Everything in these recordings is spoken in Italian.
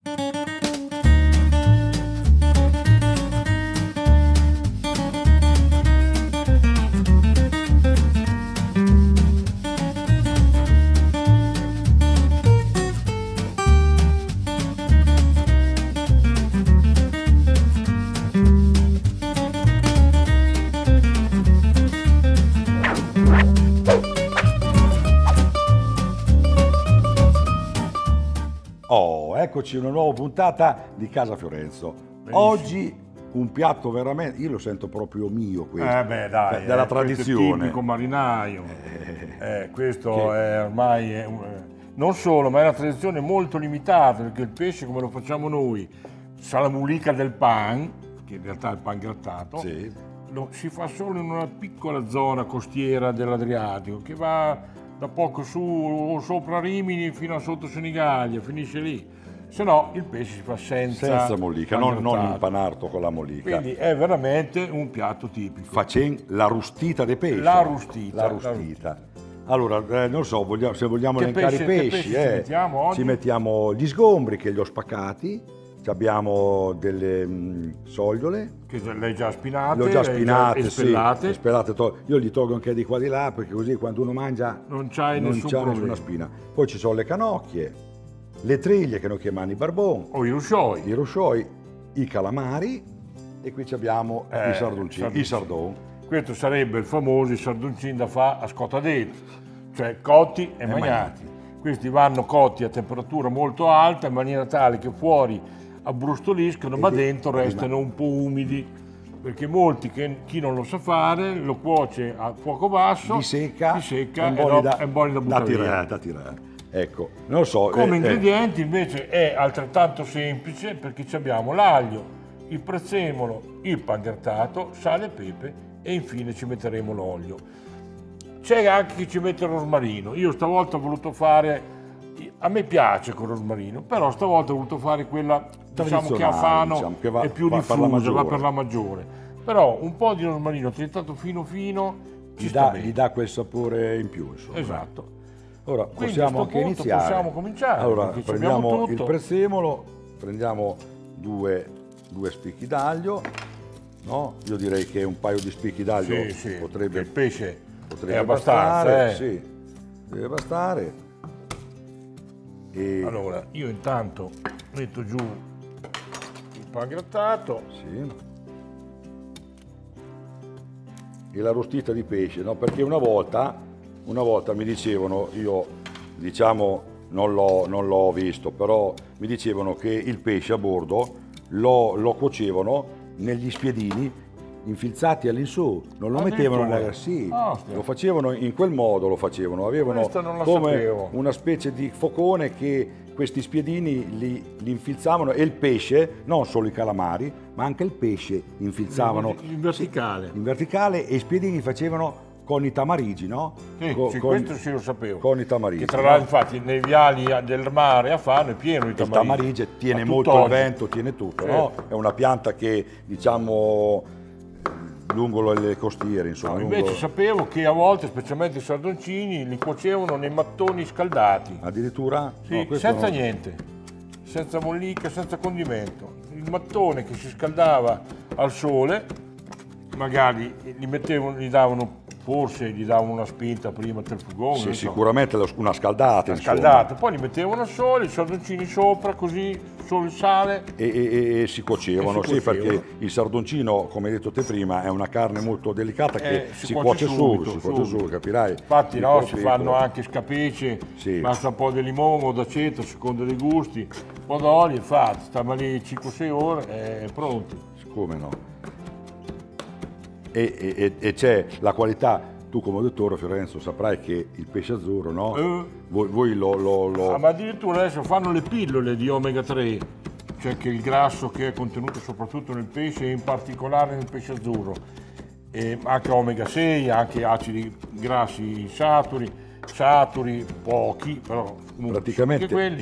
Oh, eccoci una nuova puntata di Casa Fiorenzo. Benissimo. Oggi un piatto veramente, io lo sento proprio mio questo, Beh, dai, della questo è tradizione. tipico marinaio. Questo è ormai non solo, ma è una tradizione molto limitata, perché il pesce come lo facciamo noi, salamulica del pan, che in realtà è il pan grattato, Sì. lo si fa solo in una piccola zona costiera dell'Adriatico, che va da poco su sopra Rimini fino a sotto Senigallia, finisce lì. Se no il pesce si fa senza mollica, pan non grattato. impanarto con la mollica. Quindi è veramente un piatto tipico. Facen la rustita de pesce. La rustita. La rustita. Allora, non so, se vogliamo Che elencare i pesce- che pesci, pesci ci mettiamo oggi? ci mettiamo gli sgombri che li ho spaccati, abbiamo delle sogliole, Che le hai già spinate, le ho già le hai spinate, espellate. sì, spellate, io gli tolgo anche di qua e di là, perché così quando uno mangia Non c'hai nessun c'ha problema. nessuna spina. Poi ci sono le canocchie, le triglie che noi chiamiamo i barbon, O i ruscioi. i ruscioi, i calamari e qui abbiamo i sarduncini, i sardon. Questo sarebbe il famoso sarduncino da fa a scotta dentro, cioè cotti e magnati. Questi vanno cotti a temperatura molto alta in maniera tale che fuori abbrustoliscono, ma dentro restano un po' umidi, perché molti, chi non lo sa fare, lo cuoce a fuoco basso, Di secca, e dopo è buono da buttare via. da tirare. Ecco, non lo so. Come ingredienti invece è altrettanto semplice, perché ci abbiamo l'aglio, il prezzemolo, il pan grattato, sale e pepe e infine ci metteremo l'olio. C'è anche chi ci mette il rosmarino. Io stavolta ho voluto fare, a me piace con il rosmarino, però stavolta ho voluto fare quella, diciamo, che a Fano che va- è più va per la diffusa, va maggiore. per la maggiore. Però un po' di rosmarino tritato fino ci sta bene. Gli dà quel sapore in più, insomma. Esatto. Ora Quindi possiamo a anche sto punto iniziare. possiamo cominciare, Allora perché ci abbiamo prendiamo il tutto. prezzemolo, prendiamo due spicchi d'aglio, no? Io direi che un paio di spicchi d'aglio Sì, potrebbe, il pesce potrebbe è abbastanza. bastare, sì, deve bastare. E Allora, io intanto metto giù il pan grattato. sì. E la rostita di pesce, no? Perché una volta mi dicevano, io diciamo non l'ho visto, però mi dicevano che il pesce a bordo lo cuocevano negli spiedini infilzati all'insù, non lo mettevano nella... Sì, lo facevano in quel modo, avevano Questa non la come sapevo. una specie di focone che questi spiedini li infilzavano, e il pesce, non solo i calamari, ma anche il pesce infilzavano In verticale. in verticale, e i spiedini facevano con i tamarigi, no? Sì, questo sì lo sapevo. Con i tamarigi. Che tra l'altro infatti nei viali del mare a Fano è pieno di Il tamarigi. tamarige tiene A molto tutt'oggi. il vento, tiene tutto, Certo. no? È una pianta che, diciamo, lungo le costiere, insomma. No, lungo- invece sapevo che a volte, specialmente i sardoncini, li cuocevano nei mattoni scaldati. Addirittura? Sì, No, questo senza no. niente, senza mollica, senza condimento. Il mattone che si scaldava al sole, magari gli davano una spinta prima del fugone. Sì, non so. sicuramente una scaldata, insomma. Scaldata, poi li mettevano al sole, i sardoncini sopra, così solo il sale. E si cuocevano, E si sì, cuocevano. perché il sardoncino, come hai detto te prima, è una carne molto delicata che Si si cuoce cuoce subito, subito, subito. capirai? Infatti Piccolo, no, si piccolo. fanno anche scapece, Sì. basta un po' di limone o d'aceto a seconda dei gusti, un po' d'olio e fatti, stiamo lì 5-6 ore e è pronto. Come no? E c'è la qualità. Tu come dottore Fiorenzo saprai che il pesce azzurro, no? Voi lo... Ma addirittura adesso fanno le pillole di omega 3, cioè che il grasso che è contenuto soprattutto nel pesce e in particolare nel pesce azzurro, e anche omega 6, anche acidi grassi saturi pochi, però comunque Praticamente- anche quelli.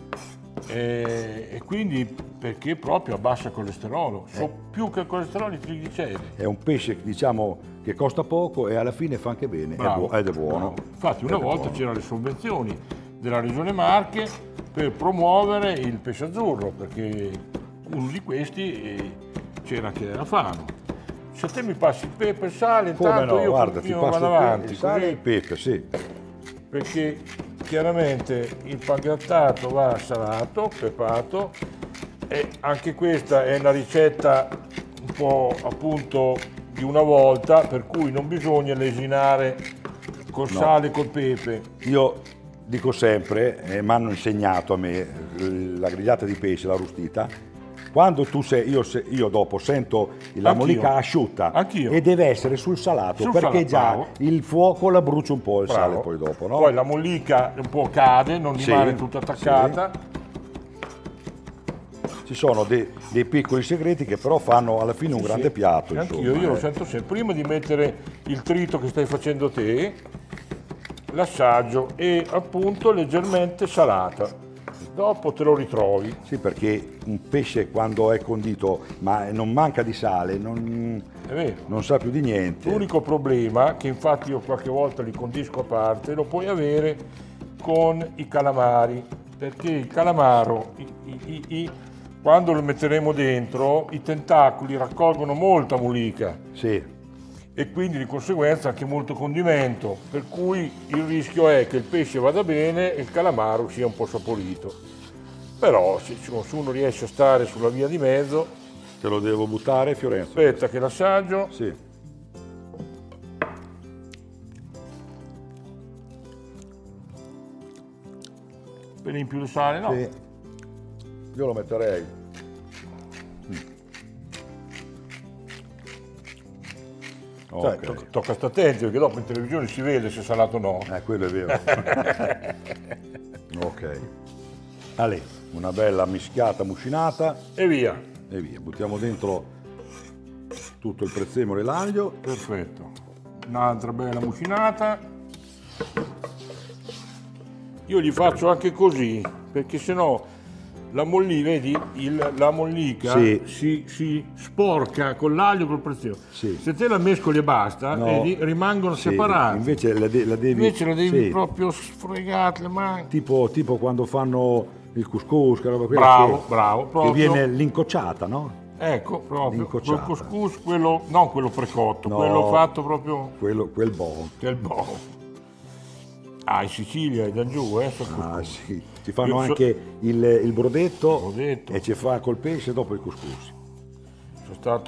E quindi perché proprio abbassa il colesterolo, più che il colesterolo i trigliceridi. È un pesce, diciamo, che costa poco e alla fine fa anche bene, Bravo, ed è buono. bravo. Infatti una Ed è volta buono. c'erano le sovvenzioni della Regione Marche per promuovere il pesce azzurro, perché uno di questi c'era anche nella Fano. Se te mi passi il pepe e il sale, Come intanto no, io guarda, ti continuo, passo vado avanti, il sale e il così, pepe, sì. perché chiaramente il pangrattato va salato, pepato, e anche questa è una ricetta un po' appunto di una volta, per cui non bisogna lesinare col sale e col pepe. Io dico sempre, mi hanno insegnato a me, la grigliata di pesce, la rustita, quando tu sei, io dopo sento la Anch'io. mollica asciutta Anch'io. e deve essere sul salato, Sul perché salato, già bravo. il fuoco la brucia un po' il sale Bravo. poi dopo, no? Poi la mollica un po' cade, non Sì, rimane tutta attaccata. Ci sono dei piccoli segreti che però fanno alla fine un grande piatto. Anch'io, insomma, io lo sento sempre. Prima di mettere il trito che stai facendo te, l'assaggio è appunto leggermente salata. Dopo te lo ritrovi. Sì, perché un pesce quando è condito ma non manca di sale, È vero. non sa più di niente. L'unico problema, che infatti io qualche volta li condisco a parte, lo puoi avere con i calamari, perché il calamaro, quando lo metteremo dentro, i tentacoli raccolgono molta mollica Sì. e quindi di conseguenza anche molto condimento, per cui il rischio è che il pesce vada bene e il calamaro sia un po' saporito. Però se uno riesce a stare sulla via di mezzo, Te lo devo buttare, Fiorenzo? aspetta che l'assaggio. Sì. Per in più di sale, no? Sì. Io lo metterei. Cioè, Ok. tocca stare attenti perché dopo in televisione si vede se è salato o no. Quello è vero. Ok. Ale, una bella mischiata, muscinata E via. e via. Buttiamo dentro tutto il prezzemolo e l'aglio. Perfetto. Un'altra bella mucinata. Io gli faccio anche così, perché sennò la mollica, vedi, la mollica Sì. si sporca con l'aglio e col prezzemolo. Sì. Se te la mescoli e basta, No. vedi, rimangono Sì, separati. invece la devi... Invece la devi sì, proprio sfregare le mani. tipo quando fanno il couscous, che roba quella Bravo, che, bravo, che proprio. viene l'incocciata, no? Ecco, proprio, L'incocciata. col couscous, quello, non quello precotto, No. quello fatto proprio Quel buono. del boh. Ah, in Sicilia e da giù, sul Ah couscous. sì, ci fanno Io so- anche il brodetto, Brodetto. e ci fa col pesce e dopo il couscous. Sono stato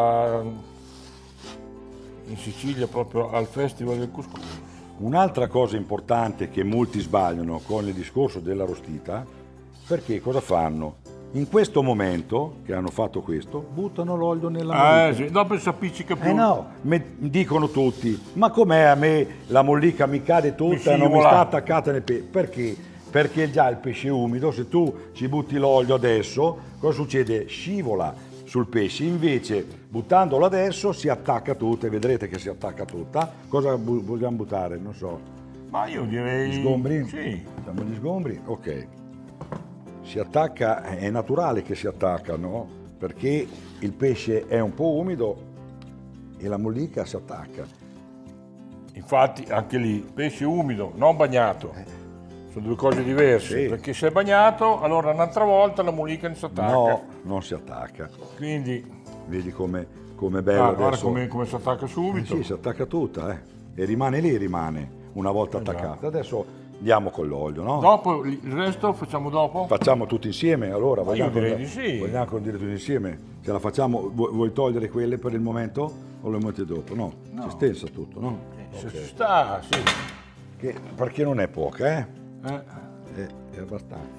in Sicilia proprio al Festival del Couscous. Un'altra cosa importante che molti sbagliano con il discorso della rostita, perché cosa fanno? In questo momento, che hanno fatto questo, buttano l'olio nella mollica. Sì, dopo si appiccica più. No, dicono tutti, ma com'è a me la mollica mi cade tutta e non mi scivola. sta attaccata nel pesce? Perché? Perché già il pesce è umido, se tu ci butti l'olio adesso, cosa succede? Scivola sul pesce, invece buttandolo adesso si attacca tutta e vedrete che si attacca tutta. Cosa vogliamo buttare? Non so. Ma io direi... Gli sgombri? Sì. Facciamo gli sgombri? Ok. Si attacca, è naturale che si attacca, no? Perché il pesce è un po' umido e la mollica si attacca. Infatti anche lì, pesce umido, non bagnato. Sono due cose diverse, Sì. perché se è bagnato, allora un'altra volta la mollica non si attacca. No, non si attacca. Quindi, Vedi come è bello guarda adesso. come si attacca subito. Sì, si attacca tutta, e rimane lì, una volta attaccata. Adesso andiamo con l'olio, no? Dopo, il resto facciamo dopo? Facciamo tutti insieme, allora. io direi di sì. Vogliamo condire tutti insieme? Ce la facciamo? Vuoi togliere quelle per il momento o le metti dopo? No, si stensa tutto, no? Se Ok. ci sta, sì. Perché non è poca, Eh. È abbastanza.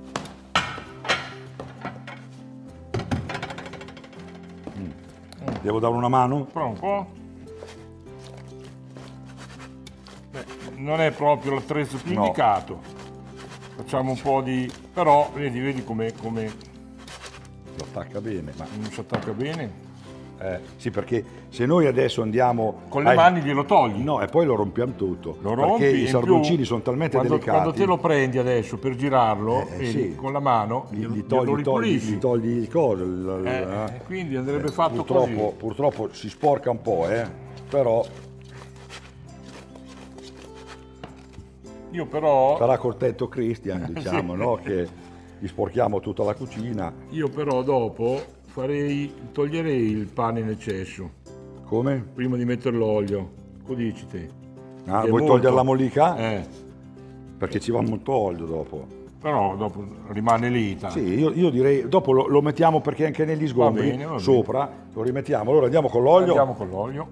Devo dare una mano? Però un po'. Beh, non è proprio l'attrezzo più No. indicato. Facciamo un po' di... però vedi come Lo attacca bene, ma... non si attacca bene. Sì, perché se noi adesso andiamo... Con le mani glielo togli. No, e poi lo rompiamo tutto. Lo rompi perché e i in sardoncini più, sono talmente quando, delicati. Quando te lo prendi adesso per girarlo, vedi, sì. con la mano, Gli glielo ripulisci. gli togli il coso. Quindi andrebbe fatto così. Purtroppo si sporca un po', però Io però, Sarà col tetto Christian, diciamo, Sì. no? Che gli sporchiamo tutta la cucina. io però dopo toglierei il pane in eccesso, Come? prima di mettere l'olio. Cosa dici te? Ah, È vuoi molto- togliere la mollica? Perché Perché ci va molto olio dopo. però dopo rimane lì. Sì, io direi, dopo lo mettiamo perché anche negli sgombri, bene, va bene. sopra, lo rimettiamo. Allora andiamo con l'olio. Andiamo con l'olio.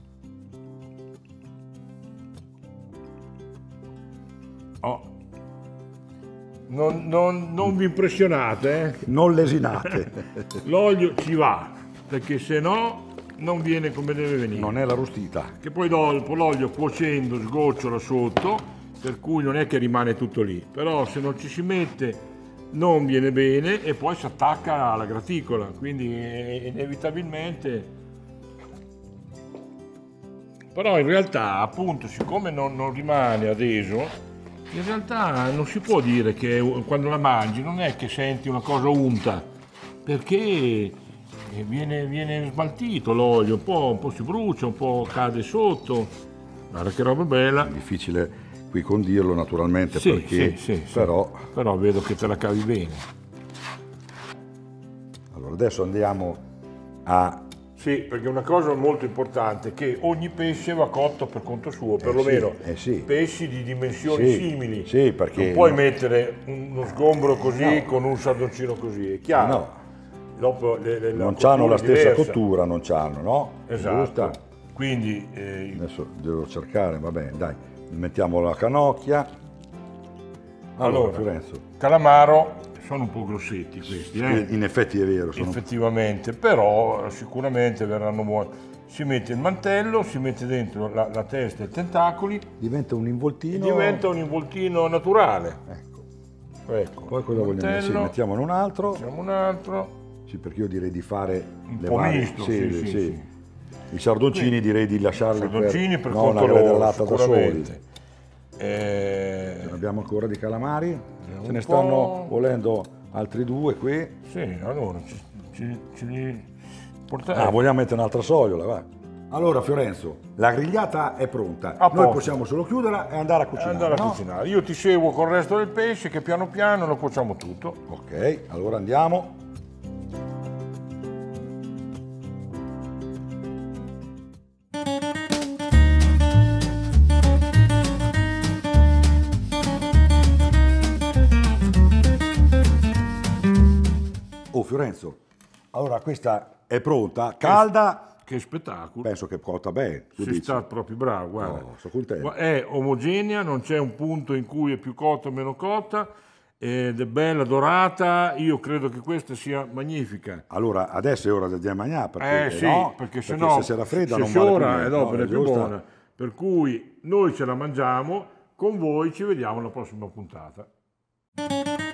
Oh. Non vi impressionate, eh? Non lesinate. L'olio ci va, perché se no non viene come deve venire. Non è la rustita. Che poi dopo l'olio cuocendo sgocciola sotto, per cui non è che rimane tutto lì. Però se non ci si mette non viene bene e poi si attacca alla graticola, quindi inevitabilmente. Però in realtà, appunto, siccome non rimane adeso, in realtà non si può dire che quando la mangi non è che senti una cosa unta, perché viene smaltito l'olio, un po' si brucia, un po' cade sotto. Guarda che roba bella. È difficile qui condirlo naturalmente Sì, perché sì. però vedo che te la cavi bene. allora adesso andiamo a Sì, perché una cosa molto importante è che ogni pesce va cotto per conto suo, perlomeno sì. pesci di dimensioni Sì, simili. sì, perché non puoi no. mettere uno sgombro così No. con un sardoncino così, è chiaro. No. Dopo la non cottura hanno la è stessa diversa. cottura, non c'hanno, no? Esatto. Giusta? Quindi Adesso devo cercare, va bene, dai, mettiamo la canocchia. Allora, Fiorenzo, calamaro sono un po' grossetti questi, in effetti è vero, sono effettivamente, però sicuramente verranno buoni. Si mette il mantello, si mette dentro la testa e i tentacoli, diventa un involtino. diventa un involtino naturale. Ecco. Poi cosa vogliamo? Sì, Mantello, mettiamo un altro. mettiamo un altro, Sì, perché io direi di fare un le po' varie. misto, Sì. sì. I sardoncini direi di lasciarli sardoncini per non conto una loro, gradellata da soli. sicuramente. Ce ne abbiamo ancora di calamari, un ce ne po'. stanno volendo altri due qui. Sì, allora ci li porta- Ah, vogliamo mettere un'altra sogliola, va. Allora Fiorenzo, la grigliata è pronta. A Noi posto. possiamo solo chiuderla e andare a cucinare. andare a no? cucinare. Io ti seguo col resto del pesce che piano piano lo cuociamo tutto. Ok, allora andiamo. Oh Fiorenzo, allora questa è pronta, calda, Che spettacolo. penso che cotta bene. Tu Sei dici? stato proprio bravo, guarda. Oh, sono contento. È omogenea, non c'è un punto in cui è più cotta o meno cotta, ed è bella, dorata. Io credo che questa sia magnifica. Allora adesso è ora del mangiare perché, Sì, no? perché sennò se si raffredda se non vale più sciora niente, e dopo no, non è più giusto? buona. Per cui noi ce la mangiamo, con voi ci vediamo alla prossima puntata.